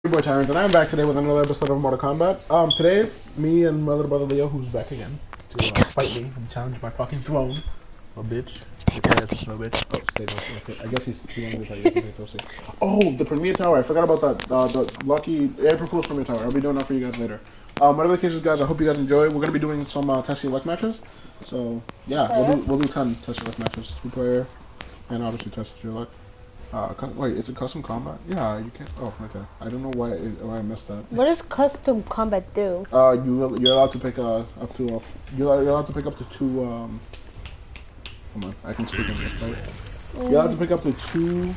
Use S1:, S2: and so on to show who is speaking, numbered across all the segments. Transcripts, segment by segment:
S1: boy Tyrant, and I'm back today with another episode of Mortal Kombat. Today, me and my little brother Leo, who's back again,
S2: Stay
S1: to fight
S2: toasty.
S1: me and challenge my fucking throne. Little bitch.
S2: Stay toasty.
S1: Little bitch. Oh, stay toasty. That's it. I guess he's too young to tell you to stay toasty. Oh, the Premier Tower. I forgot about that. The lucky April Fool's Premier Tower. I'll be doing that for you guys later. Whatever the case is, guys, I hope you guys enjoy. We're gonna be doing some test your luck matches. So yeah, we'll do 10 test your luck matches, 2-player, and obviously test your luck. Wait, is it custom combat? Yeah, you can't. Oh, okay. I don't know why I missed that.
S2: What does custom combat do?
S1: You're allowed to pick up to you're allowed to pick up to 2. Come on, I can speak English, right? You're allowed to pick up to 2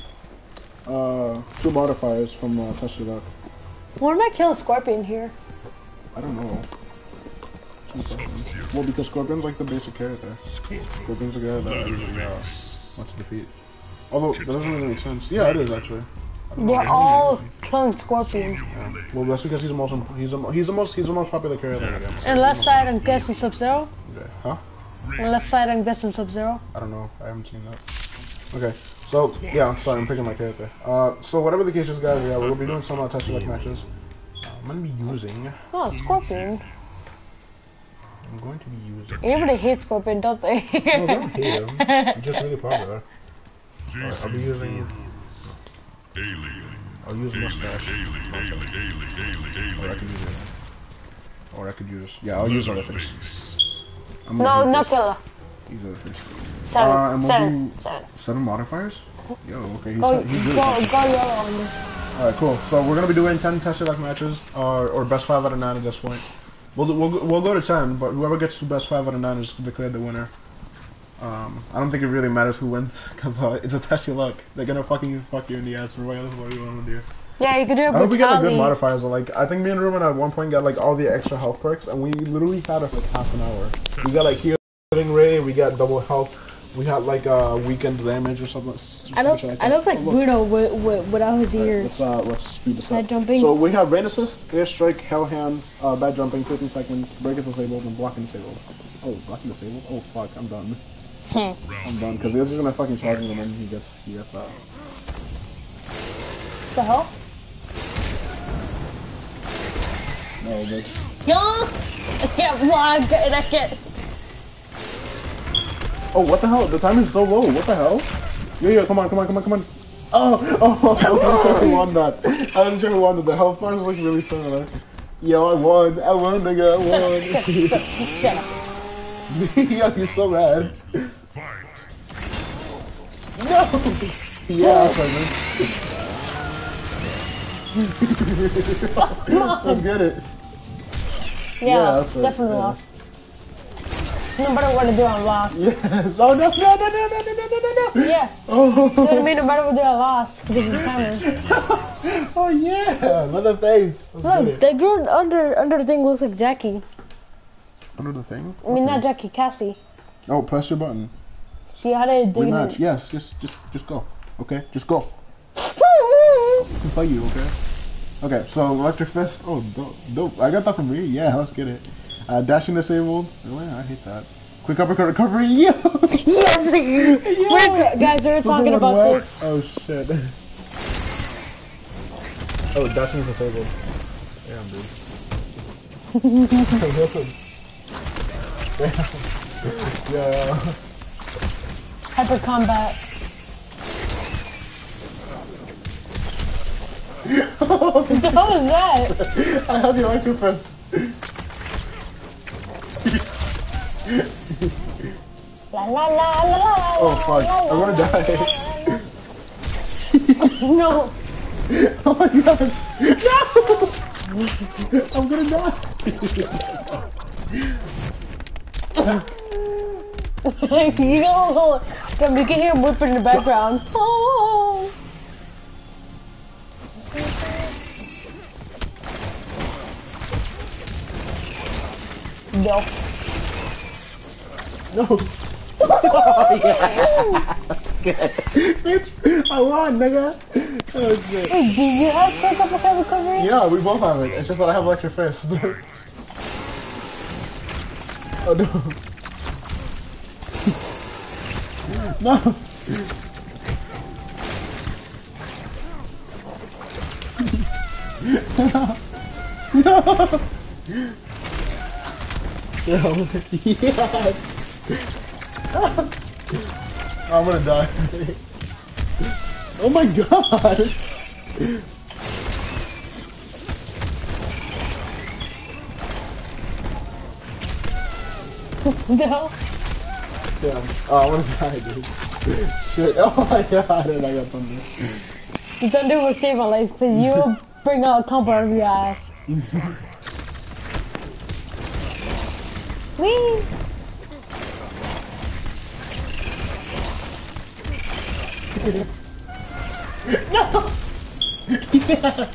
S1: modifiers from Test Your Luck.
S2: Why did I kill a scorpion here?
S1: I don't know. Well, because Scorpion's like the basic character. Scorpion's the guy that usually wants to defeat. Although that doesn't really make sense. Yeah, it is actually.
S2: We're all killing scorpions.
S1: Yeah. Well, that's because he's the most popular character.
S2: And left side, I'm guessing Sub-Zero.
S1: Okay. Huh?
S2: And left side, I'm guessing Sub-Zero.
S1: I don't know. I haven't seen that. Okay. So yeah, sorry, I'm picking my character. So whatever the case is, guys, yeah, we'll be doing some test luck matches. I'm gonna be using.
S2: Oh, scorpion.
S1: I'm going to be using.
S2: Everybody hates scorpion, don't they?
S1: No, they don't hate him. He's just really popular. Alright, I'll be using. I'll use mustache. Or I could use it. Or I could use. Yeah, I'll use other things.
S2: No killer.
S1: Use other things.
S2: Seven.
S1: 7 modifiers? Yo, okay.
S2: Go
S1: he's
S2: yellow on this.
S1: Alright, cool. So we're gonna be doing 10 test luck matches, or best 5 out of 9 at this point. We'll go to 10, but whoever gets to best 5 out of 9 is declared the winner. I don't think it really matters who wins, because it's a test your luck. They're gonna fuck you in the ass regardless of what you want to do.
S2: Yeah, you could do it.
S1: I hope we get like good modifiers. Like, I think me and Ruben at one point got like all the extra health perks, and we literally had it for like half an hour. We got like healing ray, we got double health, we had like weakened damage or something.
S2: I look like Bruno without his ears.
S1: Let's speed this up.
S2: Jumping.
S1: So we have rain assist, air strike, hell hands, bad jumping, 15 seconds, break is disabled, and blocking disabled. Oh, blocking disabled? Oh fuck, I'm done. I'm done, because this is gonna fucking charge him and then he gets out.
S2: The hell?
S1: No, bitch.
S2: I can't block that shit.
S1: Oh, what the hell? The time is so low. What the hell? Yo, come on. Oh, I wasn't sure who won that. I wasn't sure who won that. The health bars look really similar. Yo, I won, nigga, I won.
S2: Shut up.
S1: Yo, you're so mad. No! Yeah, let's get it.
S2: Yeah,
S1: that's right.
S2: definitely lost. No matter what I do, I'm lost.
S1: Yes. Oh no.
S2: Yeah.
S1: Oh.
S2: So what I mean, no matter what I do, I lost because of the timer.
S1: Oh yeah. Look at the face.
S2: Look, they grew under the thing. Looks like Jackie.
S1: Under the thing?
S2: I mean, not Jackie, Cassie.
S1: Oh, press your button.
S2: See how they dig
S1: Rematch.
S2: it?
S1: Yes. Just go. Okay. Just go. I can play you. Okay. Okay. So electric fist. Oh, dope. I got that from me. Yeah. Let's get it. Dashing disabled. Oh, yeah, I hate that. Quick uppercut recovery. Yeah.
S2: Yes. Yeah. Guys, we're talking about this.
S1: Oh shit. Oh, dashing is disabled. Damn, dude. Listen. Yeah.
S2: Hyper combat. What the hell is that?
S1: I have the electric fist.
S2: La la la la la.
S1: Oh fuck! I'm gonna die.
S2: No.
S1: Oh my god! No! I'm gonna die.
S2: You can hear him whipping in the background. Oh. No.
S1: No. Oh, yeah. That's good. Bitch, I won, nigga. Oh, shit.
S2: Wait, do you have quick uppercut recovery?
S1: Yeah, we both have it. It's just that I have electric fist. Oh no. No. Yes. I'm gonna die. Oh my god.
S2: No.
S1: Yeah. Oh, I'm gonna die, dude. Shit. Oh my god. And I got thunder.
S2: The thunder will save my life because you bring out a combo out of your ass. Whee!
S1: No! Yes!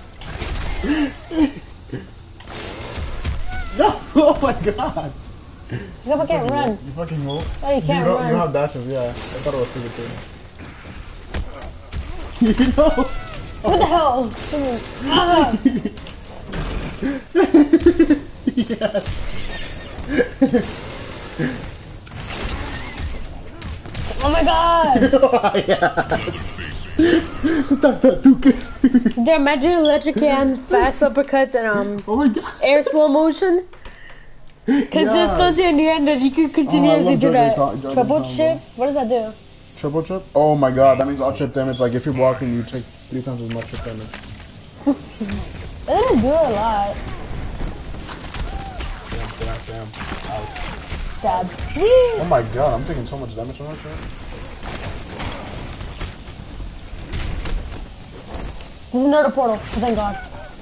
S1: No! Oh my god!
S2: Go back and run.
S1: You fucking move.
S2: Oh, you can't run.
S1: You have dashes, yeah. I thought it was stupid too. You know?
S2: What the hell? Ah!
S1: Yes.
S2: Oh my god!
S1: Oh, yes.
S2: Dude, imagine electric can, fast uppercuts, and
S1: Oh my god.
S2: air slow motion. Because this does you in your hand and you can continuously do that. Triple chip? What does that do?
S1: Triple chip? Oh my god, that means all chip damage. Like if you're blocking, you take 3 times as much chip damage.
S2: It doesn't do a lot.
S1: Damn. Ouch.
S2: Stab. Whee!
S1: Oh my god, I'm taking so much damage from that shit.
S2: There's another portal. Thank god.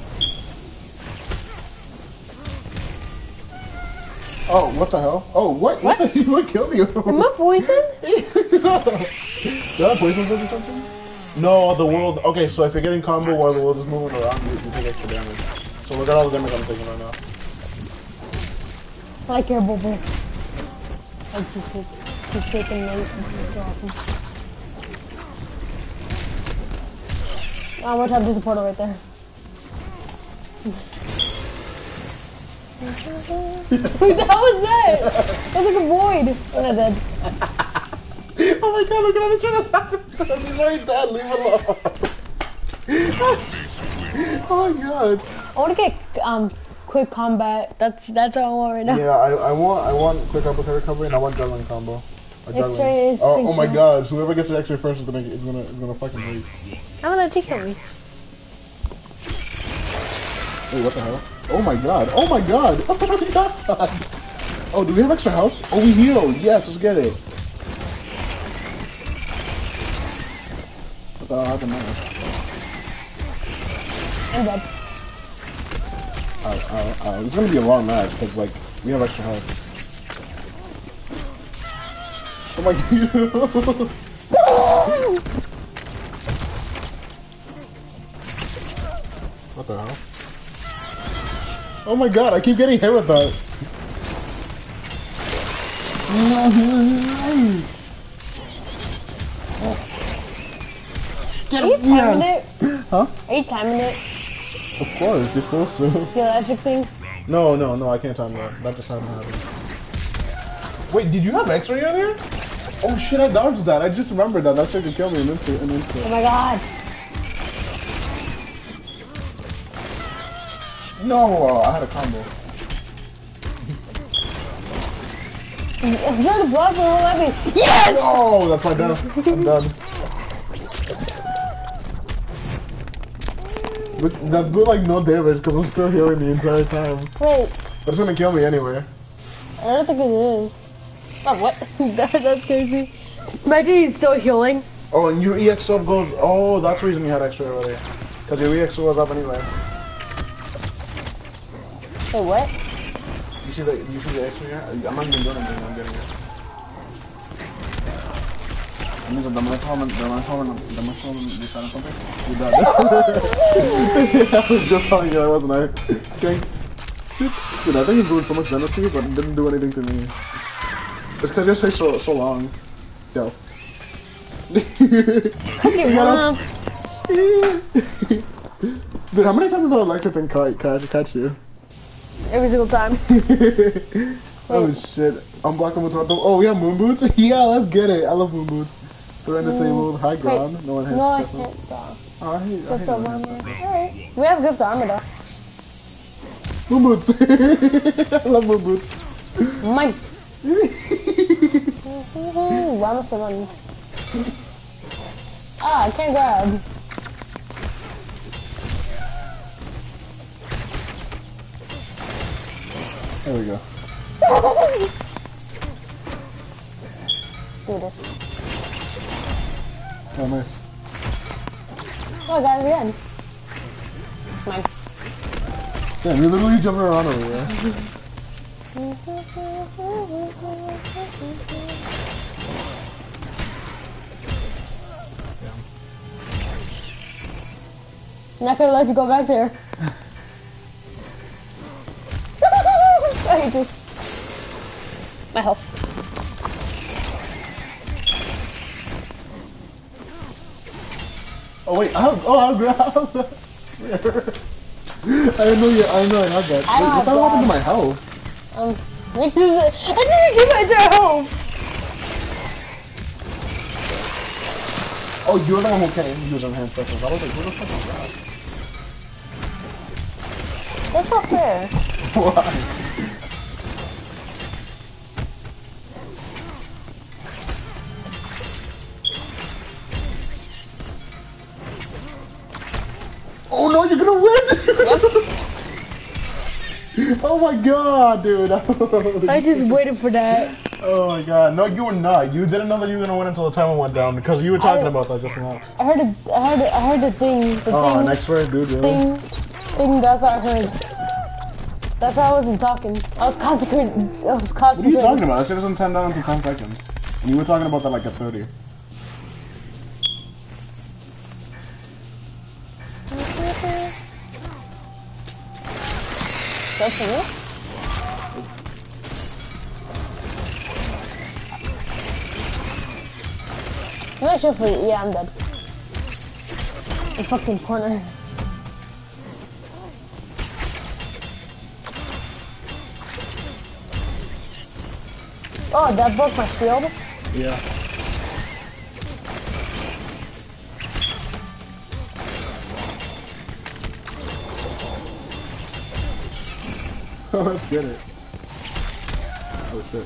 S1: Oh, what the hell? Oh, what?
S2: What?
S1: What killed you?
S2: Am I poisoned?
S1: Did I poison this or something? No, the world. Okay, so if you're getting combo while the world is moving around, you take extra damage. So look at all the damage I'm taking right now.
S2: I like your bubbles. Like just taking late. It's awesome. Oh, watch out, there's a portal right there. What the hell was that? That was like a void. I'm not dead.
S1: Oh my god, look at all this shit that's happening. He's already dead, leave him alone. Oh my god.
S2: I want to get quick combat. That's all I want right now.
S1: Yeah, I want quick uppercut recovery and I want juggling combo.
S2: X-ray is
S1: oh my god, so whoever gets the X-ray first is gonna fucking leave.
S2: I'm gonna let you kill me.
S1: Wait, what the hell? Oh my god, oh my god, oh my god! Oh, do we have extra health? Oh, we heal, yes, let's get it. What the hell happened there?
S2: I'm dead.
S1: This is gonna be a long match, because, like, we have extra health. Oh my god. What the hell? Oh my god, I keep getting hit with that.
S2: Are you timing it?
S1: Huh?
S2: Are you timing it?
S1: Of course, you're supposed to.
S2: The electric thing?
S1: No, I can't time that. That just hadn't happened. Wait, did you have X-ray earlier? Oh shit, I dodged that. I just remembered that. That shit could kill me in an instant.
S2: Oh my god.
S1: No, I had a combo.
S2: I'm trying to block for the levy. Yes!
S1: No, that's my death. I'm done. But that's doing like no damage because I'm still healing the entire time.
S2: Wait,
S1: But it's gonna kill me anyway.
S2: I don't think it is. Oh, what? That's crazy. Imagine he's still healing.
S1: Oh, and your EX sub goes. Oh, that's the reason you had extra earlier. Because your EX sub was up anyway.
S2: Wait, what?
S1: You see the extra here? I'm not even doing anything. I'm getting it. That means the dimensional something. You died. I was just telling you, wasn't I? Okay. Dude, I think he's doing so much damage to you, but it didn't do anything to me. It's because your stay so long. Go.
S2: Okay, mom.
S1: Dude, how many times did that electric thing catch you?
S2: Every single time.
S1: Oh shit. I'm blocking with oh, we have moon boots? Yeah, let's get it. I love moon boots. They're in disabled, high ground. No one hits.
S2: No, I can't.
S1: Oh, I hate
S2: Gift
S1: no
S2: of
S1: one
S2: armor.
S1: hits.
S2: Alright. We have gift armor though.
S1: Moon boots. I love moon boots.
S2: Mine. Why must I run? Ah, I can't grab.
S1: There we go.
S2: Do this.
S1: Oh, nice.
S2: Oh, I got it again. Mine.
S1: Damn, you're literally jumping around over there.
S2: I'm not gonna let you go back there. I hate you. My health.
S1: Oh wait, I'll grab. I didn't know I had that.
S2: I don't
S1: Wait, what
S2: have
S1: the hell happened to
S2: grab.
S1: my health?
S2: This is I didn't give it to her home.
S1: Oh, you're the one who can't use enhanced weapons. I was like, who the fuck is that?
S2: That's not fair.
S1: Why? Oh no, you're gonna win! Oh my god, dude.
S2: I just waited for that.
S1: Oh my god. No, you were not. You didn't know that you were gonna win until the timer went down because you were talking about that just now.
S2: I heard the thing. The thing.
S1: Next word, dude, really?
S2: Thing, that's what I heard. That's why I wasn't talking. I was concentrating.
S1: What are you talking about? That shit doesn't time down until 10 seconds. And you were talking about that like at 30.
S2: Good for you. I'm not sure for you. Yeah, I'm dead. The fucking corner. Oh, that broke my shield.
S1: Yeah. Oh, let's get it. Oh shit.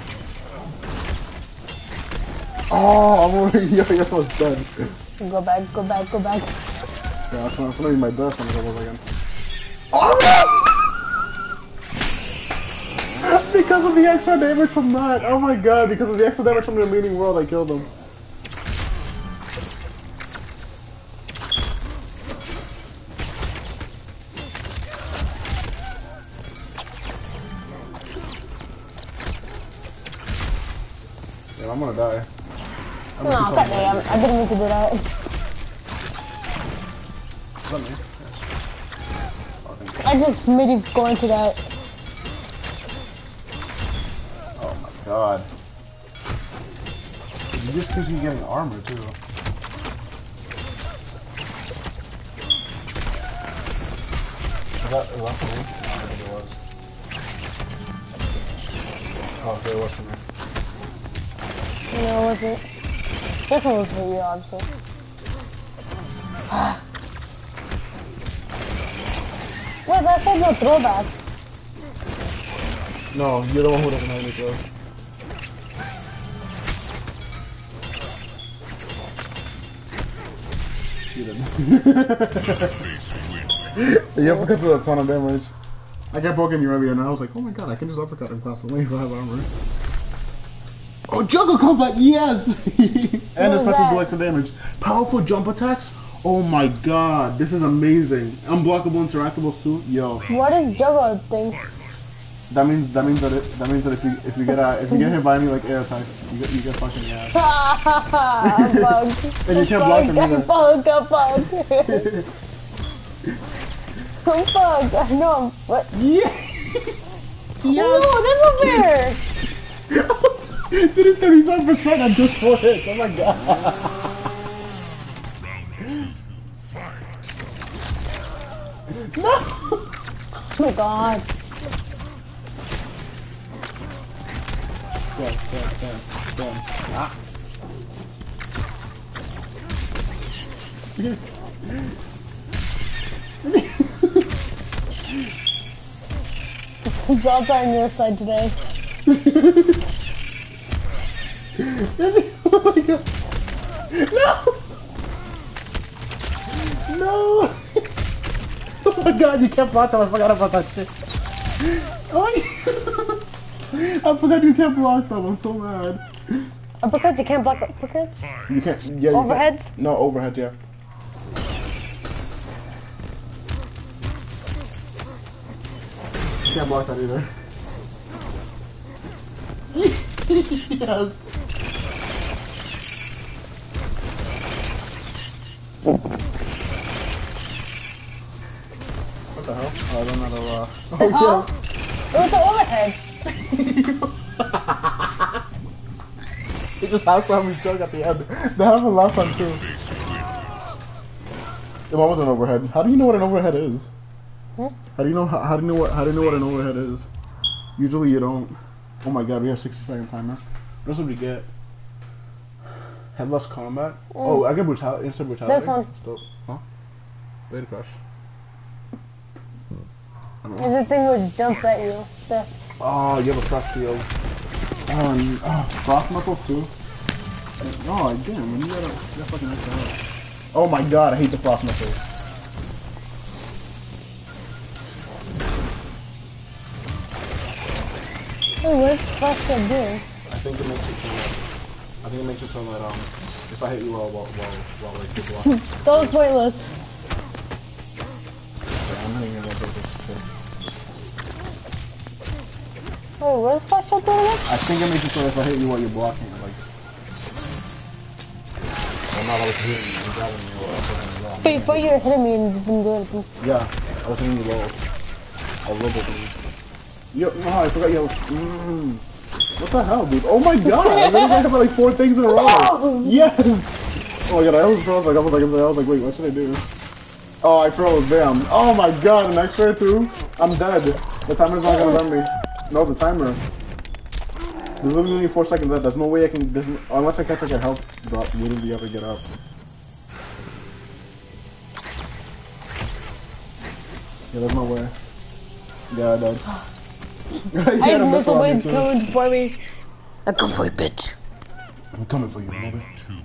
S1: Oh, I'm already, you're almost done.
S2: Go back, go back, go back.
S1: Yeah, that's gonna be my death when I go again. Oh! Because of the extra damage from that. Oh my god, because of the extra damage from the meeting world, I killed him. Yeah, I'm gonna die.
S2: No, goddamn, I didn't mean to do that. I just made you go into that.
S1: Oh my god. You just because you're getting armor too. Is that for me? I don't think it was. Oh, okay, it was for me.
S2: No, it wasn't. Definitely was for you, obviously. Wait, that said no throwbacks.
S1: No, you're the one who doesn't have any throws. You didn't. You uppercut to a ton of damage. I kept poking you earlier and I was like, oh my god, I can just uppercut him constantly if I have armor. Oh, jungle combat, yes! And it's such extra damage. Powerful jump attacks? Oh my god, this is amazing. Unblockable interactables too? Yo.
S2: What is juggle thing?
S1: That means that if you get hit by any like air attacks, you get fucking ass.
S2: I'm bugged.
S1: And you can't block them either.
S2: I'm bugged. I'm bugged. I know. What?
S1: Yeah.
S2: Yes. No, that's not fair.
S1: Did it 37% on just 4 hits? Oh my god. No.
S2: Oh my god.
S1: Damn. Ah.
S2: God's on your side today.
S1: Oh my god. No! No! Oh my god, you can't block them. I forgot about that shit. Oh I forgot you can't block them. I'm so mad.
S2: Uppercuts? You can't block uppercuts?
S1: You can't. Yeah,
S2: Overheads?
S1: Can't. No, overhead, yeah. You can't block that either. Yes. What the hell? Oh, I don't know.
S2: Oh, yeah. It was the overhead.
S1: It just has to have me joke at the end. That happened last time too. It was an overhead. How do you know what an overhead is?
S2: Huh?
S1: How do you know what an overhead is? Usually you don't. Oh my god, we have 60-second timer. What would we get? Headless combat? Oh, I get brutality. Instant brutality.
S2: This one.
S1: Stop. Huh? Wait a crush.
S2: It's the thing which jumps at you. This.
S1: Oh, you have a frost shield. Frost muscles too? Oh, damn, when you got fucking extra health. Oh my god, I hate the frost muscles.
S2: Hey, what's frost gonna do?
S1: I think it makes it so that, if I hit you while like, people are...
S2: That was pointless.
S1: Okay, I'm hitting you about this.
S2: Wait, what's frost shield doing again?
S1: I think it makes it so if I hit you while you're blocking, like... I'm not always hitting you, I'm grabbing you, or something like that.
S2: Wait, before you were hitting me and you didn't do anything.
S1: Yeah, I was hitting you low. A little bit. Yo, no, I forgot you. What the hell, dude? Oh my god! I literally have like 4 things in a row. Yes. Oh my god! I almost froze like a couple seconds ago. I was like, wait, what should I do? Oh, I froze. Damn. Oh my god! An X-ray too. I'm dead. The timer's not gonna run me. No, the timer. There's literally only 4 seconds left. There's no way I can. Unless I catch like a health drop, wouldn't be able to get up. Yeah, there's no way. Yeah, I died.
S2: I just missed a way coming for me. I'm coming for you, bitch.
S1: I'm coming for you, nigga.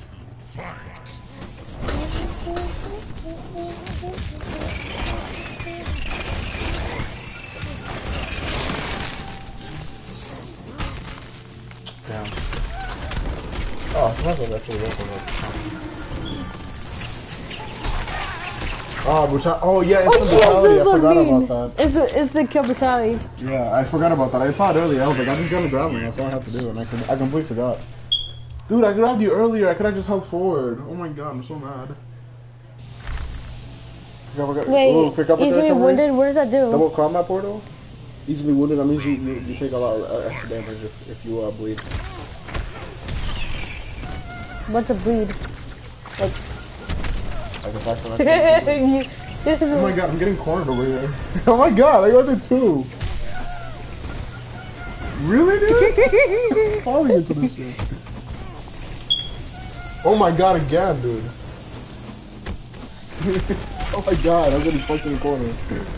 S1: Damn. Oh, that was actually working. Oh, brutality. Oh, yeah, it's the brutality. I forgot about that.
S2: It's the kill brutality.
S1: Yeah, I forgot about that. I saw it earlier. I was like, I'm just gonna grab me. That's all I have to do. And I completely forgot. Dude, I grabbed you earlier. I could have just held forward. Oh my god, I'm so mad.
S2: Wait, easily wounded? What does that do?
S1: Double combat portal? Easily wounded, that means you take a lot of extra damage if you bleed.
S2: What's a bleed? Like...
S1: Oh my god, I'm getting cornered over here. Oh my god, I got it too. Really, dude? Falling into this shit. Oh my god, again, dude. Oh my god, I'm getting fucked in the corner.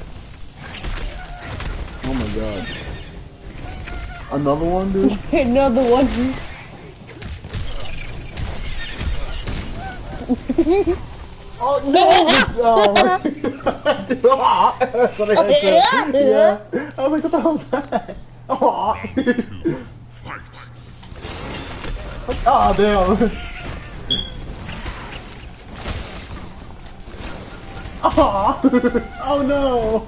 S1: Oh my god. Another one, dude?
S2: Another one.
S1: Oh no! Oh my god. That's what I said. Yeah. I was like, what the hell is that? Oh. Oh damn. Oh. Oh no.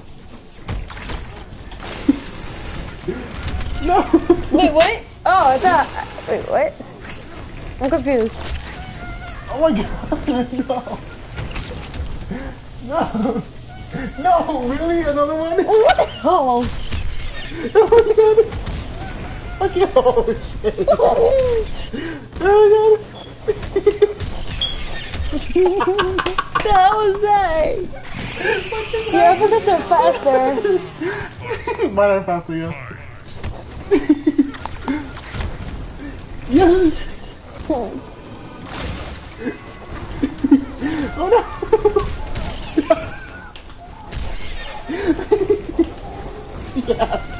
S1: No.
S2: Wait, what? Oh, I thought... Wait, what? I'm confused.
S1: Oh my god, no. No. No, really? Another one?
S2: What the hell?
S1: Oh my god. Okay, oh shit. Oh my god.
S2: What the hell was that? Yeah, I forgot to faster.
S1: Mine are faster, yes. Yes. Oh no! Yes!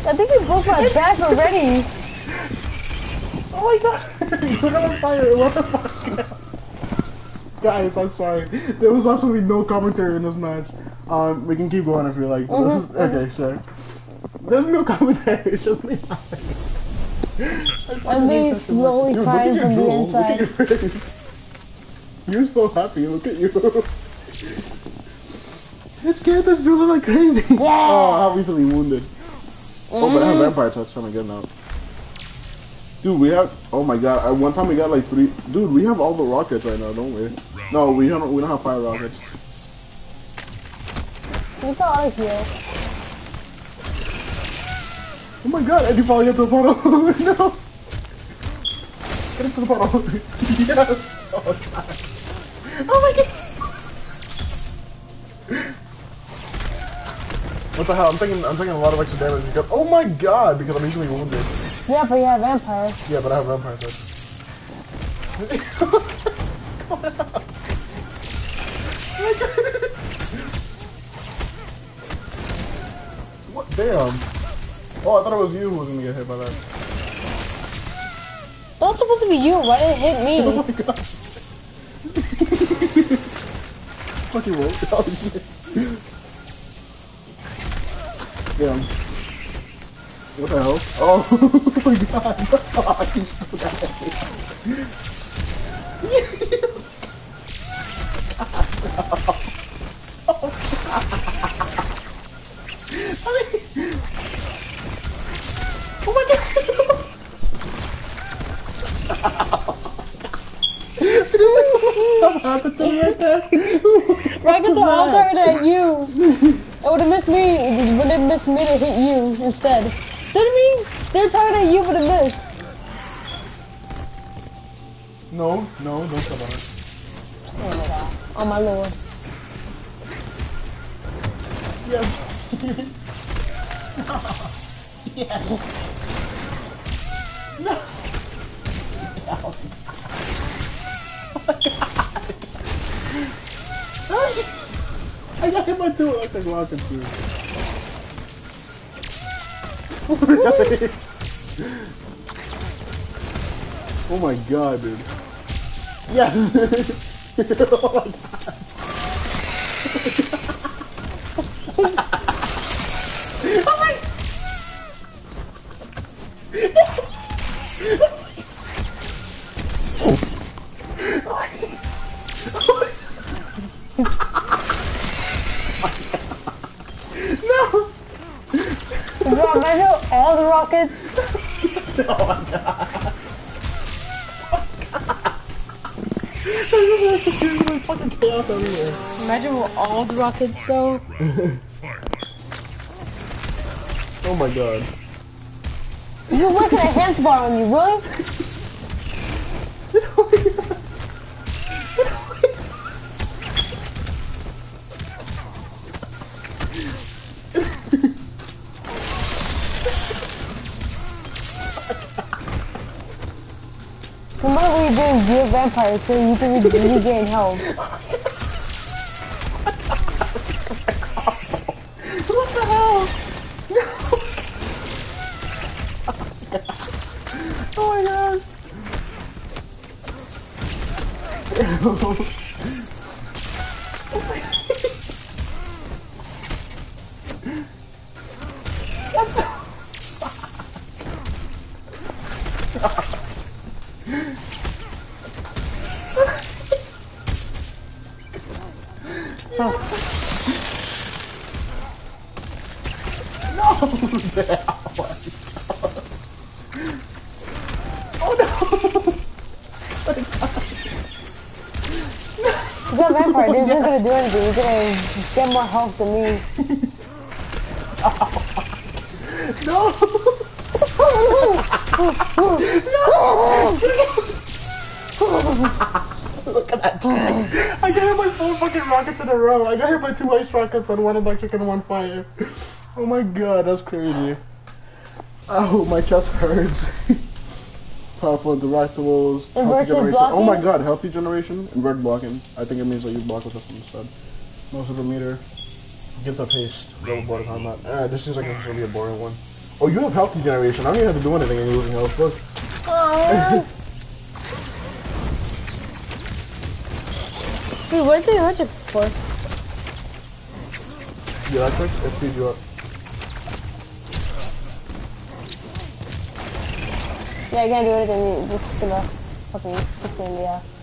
S2: I think you broke my back already.
S1: Oh my god! You're on fire! What the fuck? Guys, I'm sorry. There was absolutely no commentary in this match. We can keep going if you like. Okay, sure. There's no commentary. It's just me.
S2: I'm being slowly crying from the inside.
S1: Look at your face. You're so happy. Look at you. It's scared this dude like crazy.
S2: Yeah.
S1: Oh, how easily wounded. Oh, but I have vampire touch on again now. Dude, we have. Oh my god! One time we got like 3. Dude, we have all the rockets right now, don't we? No, we don't. We don't have fire rockets.
S2: We got out of here.
S1: Oh my god! And you falling into the puddle. No. Get into the puddle. Yes. Oh my god. What the hell? I'm taking a lot of extra damage because. Oh my god! Because I'm easily wounded.
S2: Yeah, but you have vampire.
S1: Yeah, but I have vampire touch. What? Damn. Oh, I thought it was you who was gonna get hit by that.
S2: That's supposed to be you. Why did it hit me?
S1: Oh my god. Fucking roll. Oh shit. Damn. What the hell? Oh my god. Fuck, you still got it. Oh my god! What happened to me right there?
S2: Rockets are all targeted at you. It would have missed me. It would have missed me to hit you instead. See what I mean? They're targeted at you, but it missed.
S1: No, don't come on.
S2: Oh my god. Oh my lord.
S1: Yes. Yes. No. I got hit by 2 electric rockets, dude. Really? Oh my god, dude. Yes! Oh my god. Oh my... No!
S2: Bro, measure all the rockets.
S1: Oh my god. There's fucking chaos everywhere.
S2: Imagine with all the rockets, so.
S1: Oh my god.
S2: You're wasting a hand bar on you, really? Remember what you did with vampire so you can regain health.
S1: What the hell? Oh my god.
S2: You got vampire, this isn't gonna do anything. You're gonna get more health than me.
S1: No! Look at that. I got hit by 4 fucking rockets in a row. I got hit by 2 ice rockets and 1 electric and 1 fire. Oh my god, that's crazy. Oh, my chest hurts. Powerful interactables. Healthy generation. Oh my god, healthy generation. Invert blocking. I think it means that you block with this instead. No super meter. Get the paste. Double border combat. This seems like it's gonna be a boring one. Oh, you have health regeneration. I don't even have to do anything and you're losing health. Look.
S2: Aww. Dude, what's he electric for?
S1: The electric? It speeds you up.
S2: Yeah, I can't do anything. You're just gonna fucking kick me in the ass.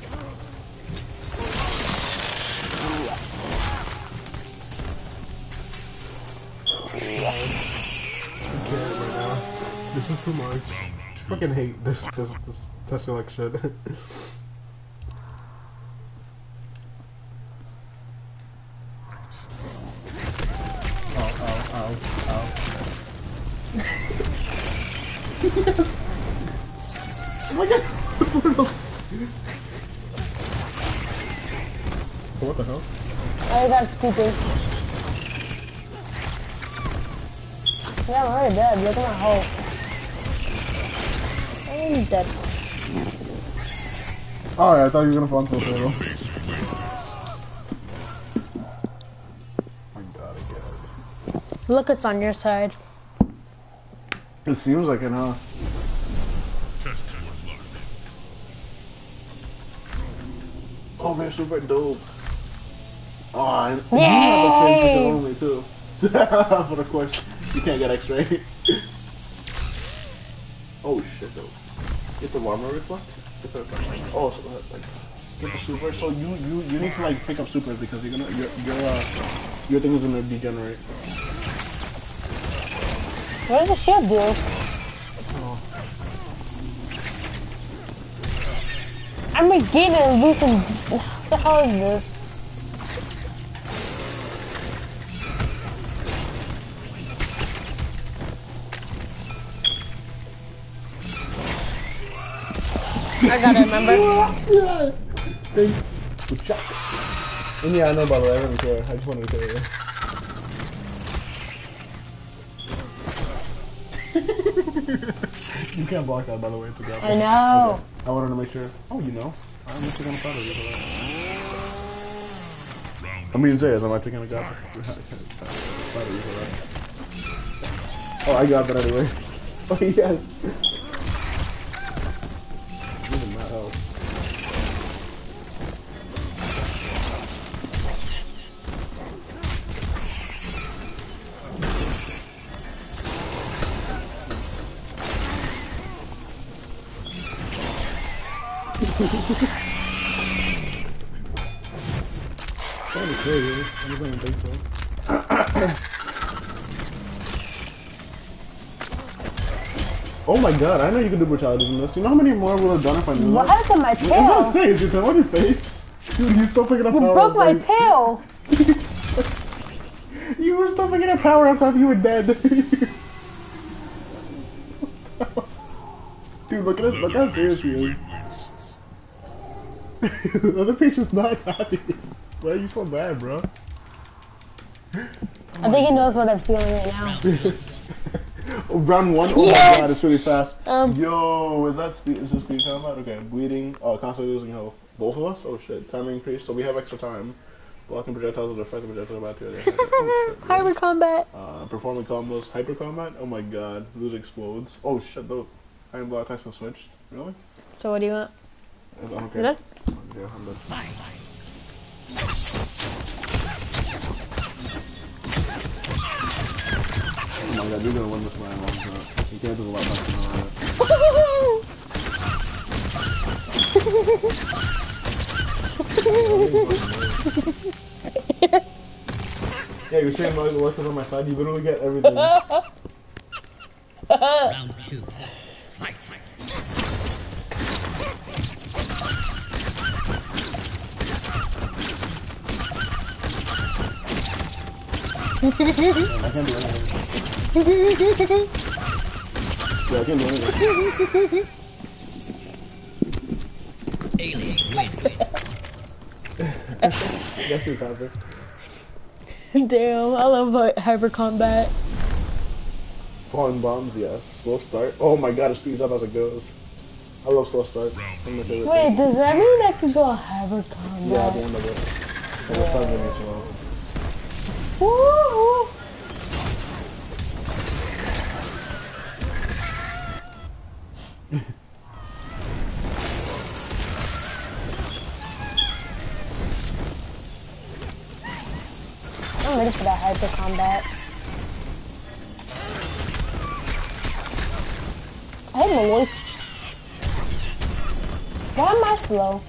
S1: This is too much. I fucking hate this Tesla like shit. Ow. Yes. Oh my god! What the hell?
S2: I got scooping. Yeah, I'm already dead. Look at my hole. I'm dead.
S1: Oh yeah, I thought you were gonna fall into the table. My god, again.
S2: Look, it's on your side.
S1: It seems like it, huh? Oh man, super dope. Oh, and you have a chance only too. But of course, you can't get X-ray. Oh shit, though. Get the warmer reflect? Get the, oh, so like, get the super. So you need to like pick up supers because you're gonna your thing is gonna degenerate.
S2: What does the shield do?
S1: Oh.
S2: I'm regaining and losing. What the hell is this? I got it, remember?
S1: Yeah. Good shot. And yeah, I know by the way, I don't care. I just wanted to tell you. You can't block that, by the way. It's a grapple.
S2: I know.
S1: Okay. I wanted to make sure. Oh, you know. I'm actually kind of proud of you for that. I mean, Zayas, I'm actually kind of proud of you for that. Oh, I got that anyway. Oh, yes. Even that helps. That was crazy. I don't even think so. Oh my god, I know you can do brutality from this. You know how many more would have done if I knew
S2: What
S1: that?
S2: happened to my
S1: I'm
S2: tail?
S1: not saying it's on your face. Dude, you still picking up
S2: You
S1: power.
S2: broke my
S1: like...
S2: tail.
S1: You were still picking up power ups after you were dead. Dude, look at this. Look how serious he is. The other patient's not happy. Why are you so mad, bro?
S2: I think he knows what I'm feeling right now.
S1: Oh, round one? Oh
S2: Yes!
S1: my god, it's really fast.
S2: Yo,
S1: is that speed? Is this speed combat? Okay, bleeding. Oh, constantly losing health. Both of us? Oh shit. Time increase, so we have extra time. Blocking projectiles is effective projectile about 2 oh, shit,
S2: Hyper combat.
S1: performing combos. Hyper combat? Oh my god. Lose explodes. Oh shit, though. Iron block attacks have switched. Really?
S2: So what do you want?
S1: I don't
S2: You
S1: care.
S2: done?
S1: Yeah, I'm done. Oh my god, you're gonna win this by a long shot. You can't do a lot faster than that. Yeah, you're saying my work is on my side. You literally get everything.
S3: Round 2. Fight.
S1: I can't do anything. Yeah, I can't do anything.
S3: Alien wins.
S1: Yes, you're faster.
S2: Damn, I love hyper combat.
S1: Falling bombs, yes. Slow start. Oh my god, it speeds up as it goes. I love slow start.
S2: Wait, does that mean I could go hyper combat?
S1: Yeah, at the end of it. And it's not gonna be slow.
S2: Woo! I'm ready for that hyper combat. I hate my voice. Why am I slow?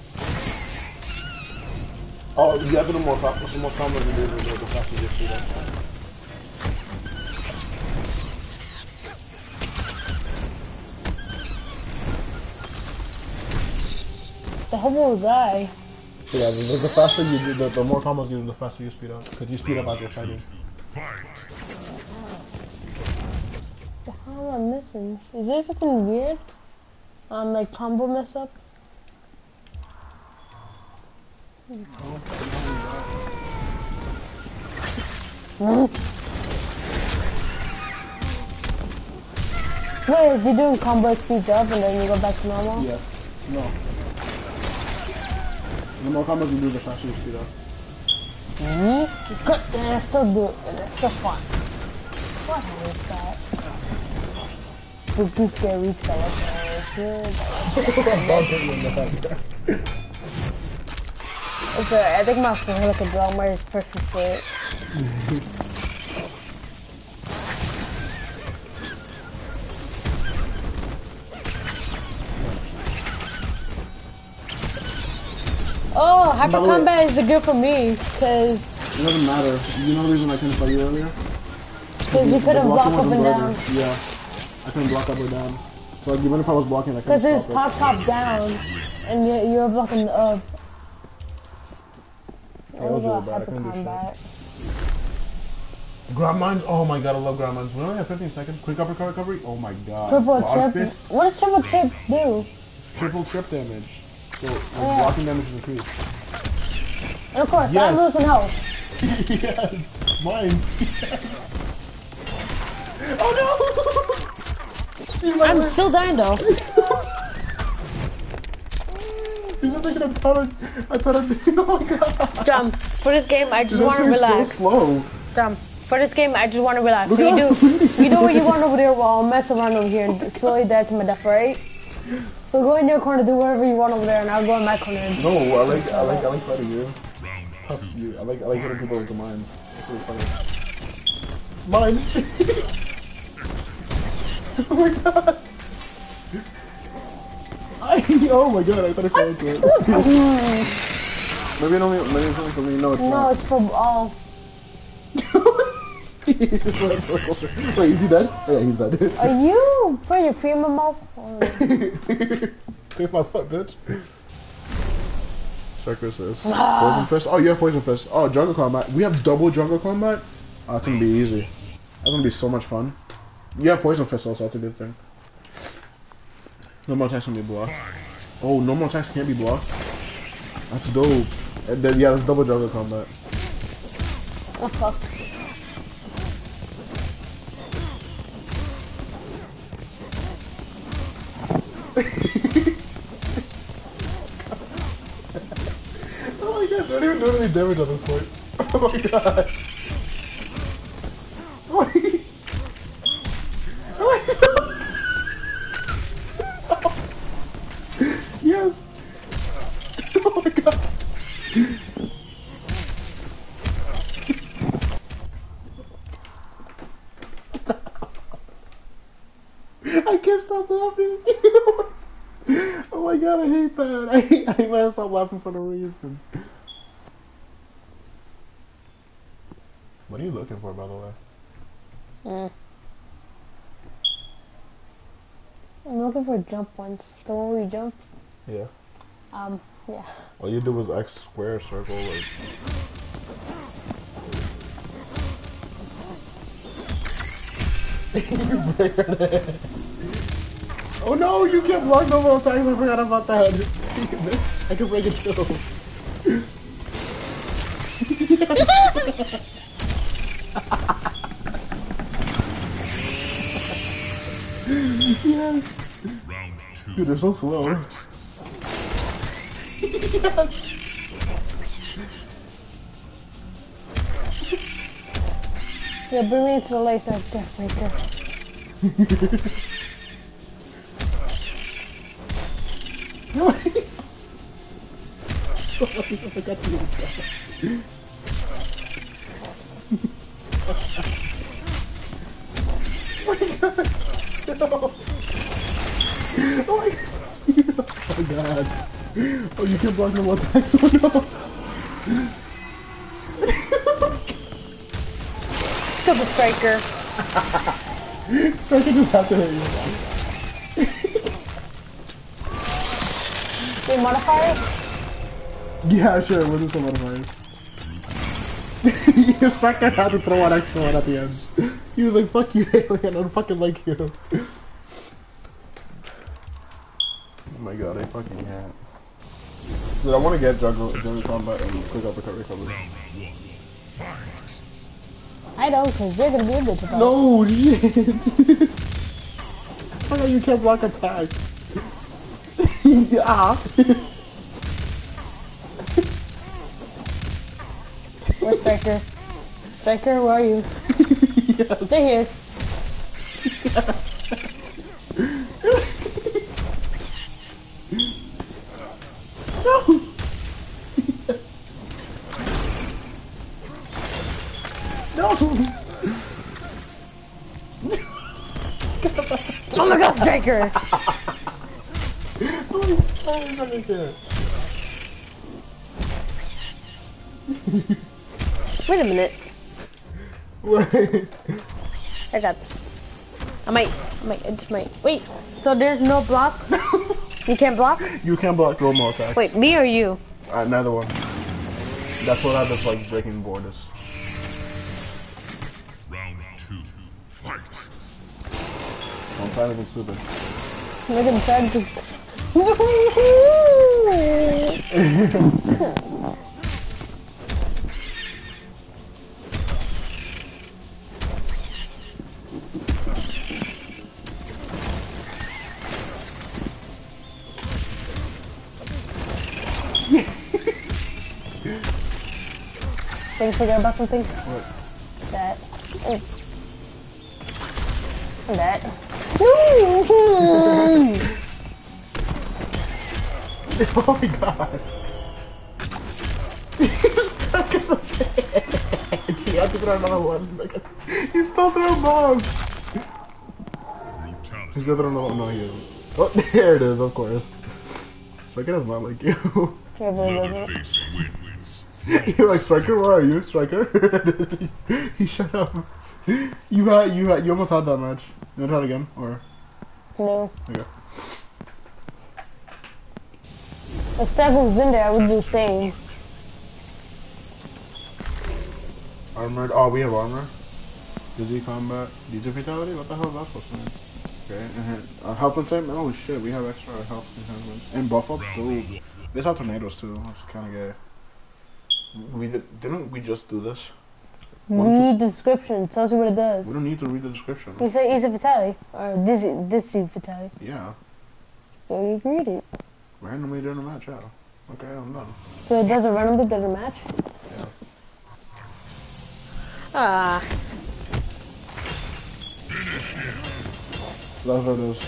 S1: Oh, you have to do more combos than the faster you get through that.
S2: The hell was I?
S1: Yeah, the faster you do, the more combos you do, the faster you speed up. Because you speed up as you're fighting.
S2: The hell am I missing? Is there something weird? Like combo mess up? Wait, is he doing combo speeds up and then you go back to normal?
S1: Yeah. No. The more combos you do, the faster you speed up.
S2: Good, and I still do it, and it's still fun. What is that? Spooky, scary skeletons. It's alright, I think my friend like a drummer is perfect for it. Oh, hyper combat is good for me, cause
S1: it doesn't matter. You know the reason I couldn't fight you earlier?
S2: Because you couldn't block up and down.
S1: Yeah, I couldn't block up or down. So like, even if I was blocking, I couldn't.
S2: Because it's top down, and you're blocking up.
S1: That was really bad. I couldn't do shit. Grab mines. Oh my god, I love grab mines. We only have 15 seconds. Quick uppercut recovery. Oh my god.
S2: Triple trip. What does triple trip do?
S1: Triple trip damage. So blocking damage is increased.
S2: And of course, I'm losing health.
S1: Yes, mines. Yes. Oh no!
S2: I'm still dying though.
S1: He's just taking a ton of. Oh my god.
S2: Jump. For this game, I just want to relax.
S1: So slow.
S2: Jump. For this game, I just want to relax. So you do what you want over there while I'll mess around over here and slowly die to my death, right? So go in your corner, do whatever you want over there, and I'll go in my corner.
S1: No, I like fighting you. I like hitting people with the mines. It's really funny. Mine. Oh my god. Oh my god, I thought I fell into it. Maybe it's only for me. No, it's not.
S2: No, it's for all.
S1: Wait, is he dead? Oh, yeah, he's dead.
S2: Are you putting your feet in my mouth?
S1: Taste my foot, bitch. Check this is. Poison Fist. Oh, you have Poison Fist. Oh, jungle combat. We have double jungle combat? Oh, that's gonna be easy. That's gonna be so much fun. You have Poison Fist also, that's a good thing. Normal attacks can be blocked. Oh, normal attacks can't be blocked? That's dope. And then, yeah, that's double jungle combat.
S2: Oh, fuck.
S1: Oh my god, don't even do any damage at this point. Oh my god. Oh my god. Yes. Oh my god. I can't stop laughing. Oh my god, I hate that. I hate when I stop laughing for no reason. What are you looking for, by the way?
S2: I'm looking for jump ones. The one where you jump.
S1: Yeah.
S2: Yeah.
S1: All you do was X square circle like. Oh no, you can't block normal attacks, I forgot about that. I can break it too. Yes. Dude, they're so slow. Yes.
S2: Yeah, bring me into the laser death breaker.
S1: Oh god. Oh, you can't block them all time. Oh no.
S2: Stupid striker.
S1: Striker just have to hit you.
S2: See modifiers?
S1: Yeah, sure. We'll do some modifiers. Striker had to throw an extra one at the end. He was like, fuck you, alien. I don't fucking like you. Oh my god, I fucking can't. Dude, I want to get Jungle Combat and quick uppercut recovery.
S2: I don't, because you're going to be a bitch about it.
S1: No, shit! I know you can't block attack. Yeah.
S2: Where's Striker? Striker, where are you?
S1: Yes.
S2: There he is.
S1: No! No!
S2: Oh my god, Striker! Wait a minute.
S1: Wait.
S2: I got this. I just might. Wait, so there's no block? You can't block?
S1: You can't block normal attacks.
S2: Wait, me or you?
S1: Neither one. That's what happens, like breaking borders.
S4: Round 2, fight.
S1: I'm trying to be stupid.
S2: Look at that. Did you forget about something?
S1: What?
S2: That. And that.
S1: Oh my god. He had to throw another one. He's still throwing bombs. He's gonna throw another one. No, he isn't. Oh, there it is, of course. Striker is not like you.
S4: Leatherface wins.
S1: You're like, Striker, where are you, Striker? He shut up. You almost had that match. You wanna try it again, or?
S2: No.
S1: Okay.
S2: If Stefan was in there, I would do the same.
S1: Armored. Oh, we have armor. Dizzy combat. DJ fatality. What the hell is that supposed to mean? Okay. Health enhancement. Oh shit, we have extra health enhancements and buff ups. Ooh. This have tornadoes too. That's kind of gay. Didn't we just do this?
S2: Read the description. It tells you what it does.
S1: We don't need to read the description.
S2: You say easy fatality or dizzy fatality.
S1: Yeah.
S2: So you agreed it.
S1: Randomly during the match. Yeah. Okay, I'm done.
S2: So it does it randomly during the match.
S1: Yeah.
S2: Ah.
S1: That's what it is.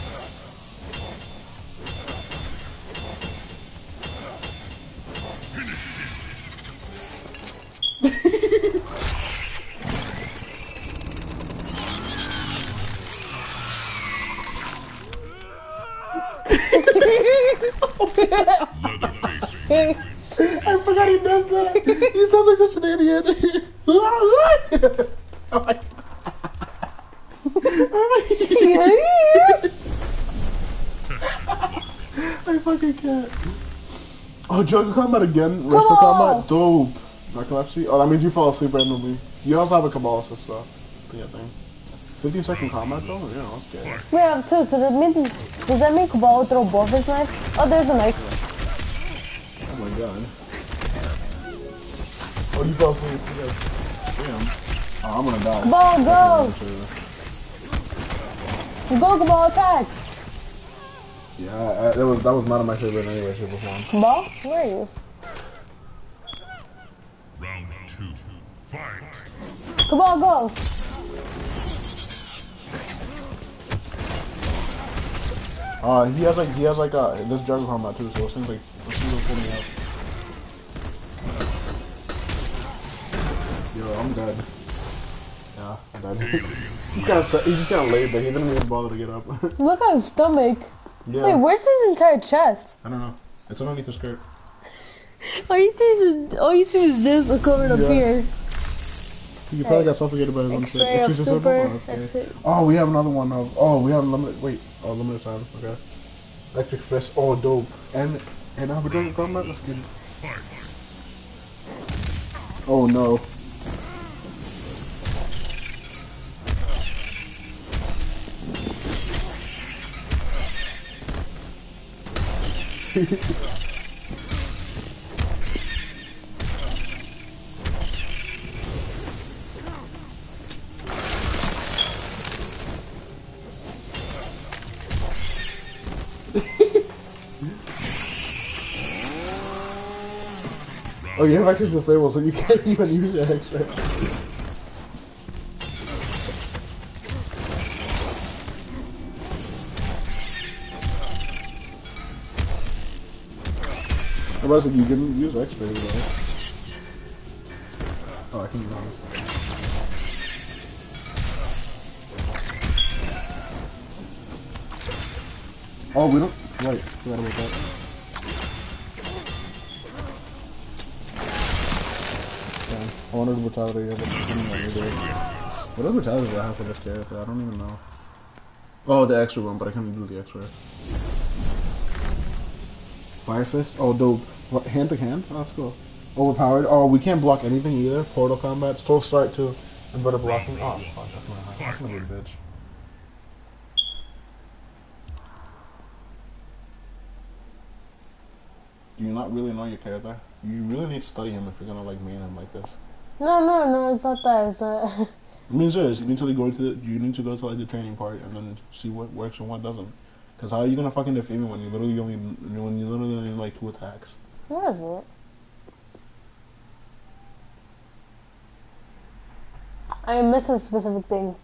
S1: I forgot he does that. He sounds like such an idiot. Oh my I fucking can't. Oh, Jungle Combat again? Wrestle Combat? Dope. Narcolepsy? Oh, that means you fall asleep randomly. You also have a Cabal assist though. So yeah, thing. 15-second combat though? Yeah, that's good.
S2: We have two, so that means, does that mean Cabal throw both his knives? Oh, there's a knife.
S1: Oh my god. Oh, you fell asleep. Yes. Damn. Oh, I'm gonna die.
S2: Cabal, go! Go, Cabal, attack!
S1: Yeah, that was not in my favorite anyway, shape or form.
S2: Cabal, where are you?
S4: Round 2, fight.
S2: Cabal, go!
S1: He has like this jungle combat too, so it seems like he's pulling me out. Yo, I'm dead. Yeah, I'm dead. He's just kind of laid there. He didn't even bother to get up.
S2: Look at his stomach.
S1: Yeah.
S2: Wait, where's his entire chest?
S1: I don't know. It's underneath the skirt.
S2: All you see is this covered up
S1: Yeah.
S2: here.
S1: He probably got suffocated by his own shit.
S2: X-ray of
S1: Exorcism?
S2: super.
S1: Oh, okay.
S2: X-ray.
S1: Oh, we have another one of. Oh, we have limited. Wait. Oh, limited time. Okay. Electric fist. Oh, dope. And have a dragon combat. Let's get it. Oh no. Oh, you have access disabled, so you can't even use your X-ray. I was like, you can use X-ray though. Oh, I can use wrong. Oh, we don't. Right, forgot about that. I wonder the brutality of it. What other brutality do I have for this character? I don't even know. Oh, the extra one, but I can't do the extra. Fire Fist? Oh, dope. What, hand to hand? Oh, that's cool. Overpowered? Oh, we can't block anything either. Portal combat. Still start to inverted blocking. Oh, fuck, that's my good bitch. Do you not really know your character? You really need to study him if you're gonna like main him like this.
S2: No, it's not that. It's not.
S1: I mean, serious. You need to go to like the training part and then see what works and what doesn't. Cause how are you gonna fucking defeat me when you literally only like 2 attacks?
S2: What is it? I am missing a specific thing.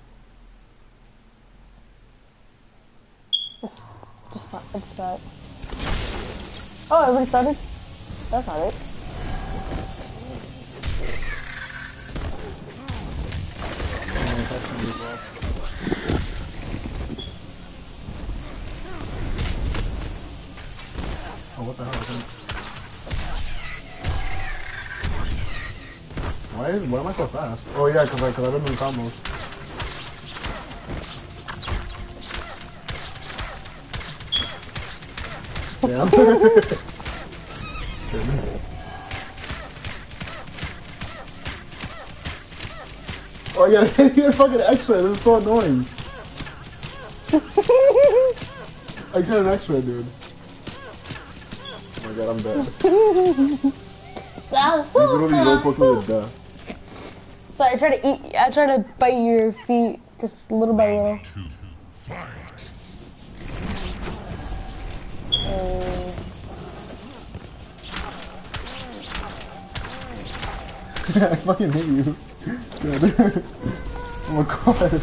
S2: Just start. Oh, it already started? That's not it.
S1: Oh, what the hell is that? Why am I so fast? Oh yeah, cause I've been doing combos. Yeah. Oh yeah, you're fucking X-ray. This is so annoying. I got an X-ray, dude. Oh my god, I'm dead. You literally roll poke me to death.
S2: Sorry, I try to bite your feet just little by little.
S1: I fucking hate you. God. Oh my god.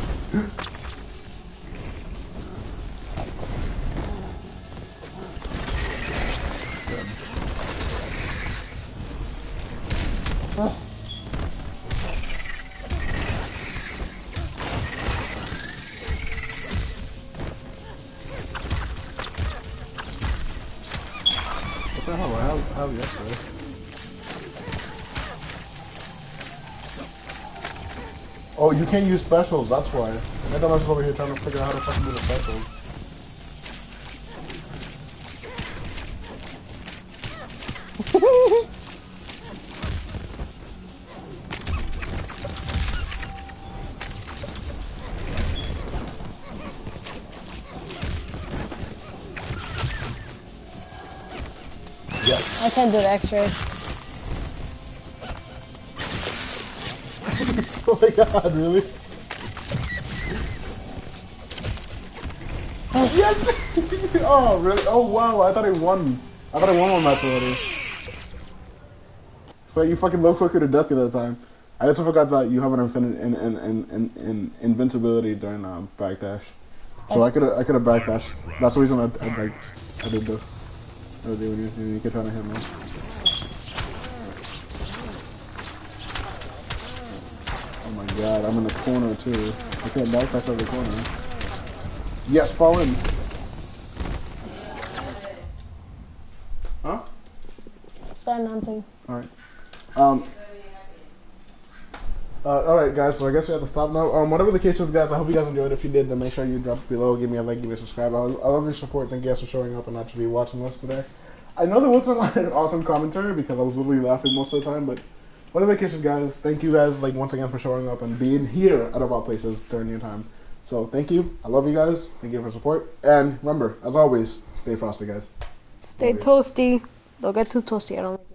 S1: What the hell? I have yesterday. Oh, you can't use specials, that's why. I thought I was over here trying to figure out how to fucking do the specials. Yes.
S2: I can't do the X-ray.
S1: Oh my god, really? Yes! Oh, really? Oh, wow, I thought I won. I thought I won one match already. So you fucking low quicker to death at that time. I also forgot that you have an infinite invincibility during backdash. So I could have backdashed. That's the reason I did this. I did when you keep trying to hit me. Oh my god, I'm in the corner too. I can't backdash out of the corner. Yes, fall in. Huh?
S2: Start announcing.
S1: Alright. Alright guys, so I guess we have to stop now. Whatever the case is guys, I hope you guys enjoyed. If you did, then make sure you drop it below, give me a like, give me a subscribe. I love your support. Thank you guys for showing up and actually watching us today. I know there wasn't like an awesome commentary because I was literally laughing most of the time, but whatever the case is guys, thank you guys like once again for showing up and being here at all places during your time. So thank you. I love you guys. Thank you for support. And remember, as always, stay frosty guys.
S2: Stay toasty. Don't get too toasty. I don't like it.